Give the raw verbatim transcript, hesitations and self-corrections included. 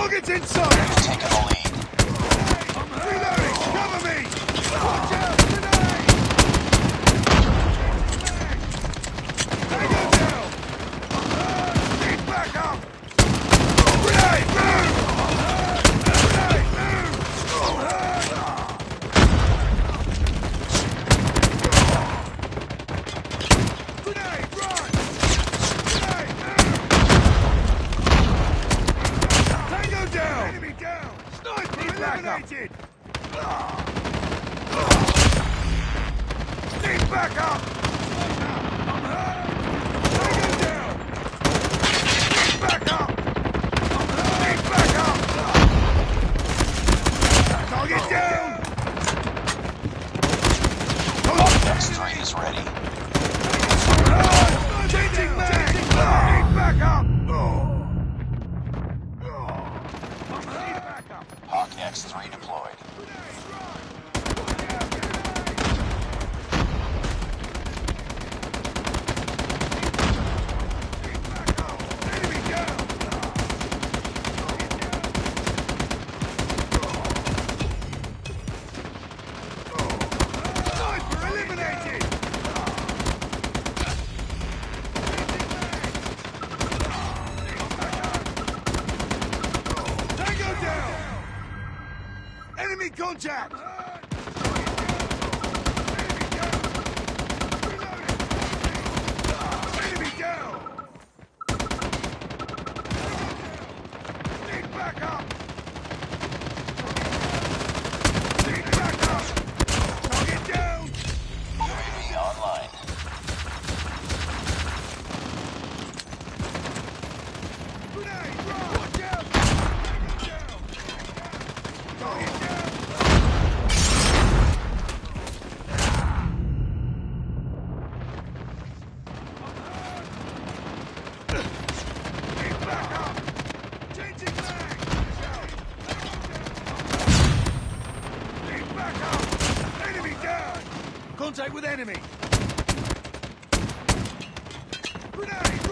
Target's inside! Enemy taking the lead. Reloading! Cover me! Watch out! Grenade! Tango down! Need backup! Grenade! Move! Grenade! Move! Grenade! Run! Grenade! Move! Tango down! Enemy down! Sniper eliminated! Need backup! I'm hurt! Tango down! Need backup! I'm hurt! Need backup! Target down! X three is ready. I'm hurt! Changing mag! Need backup! I'm hurt! Backup! Hawk X three deployed. Enemy down! Sniper eliminated! Tango down! Enemy contact! Enemy down! Need backup! Need backup! Target down! U A V online. Grenade! Run! Watch out! Tango down! Target down! Need backup! Changing mag! Need backup! Enemy down! Contact with enemy! Grenade!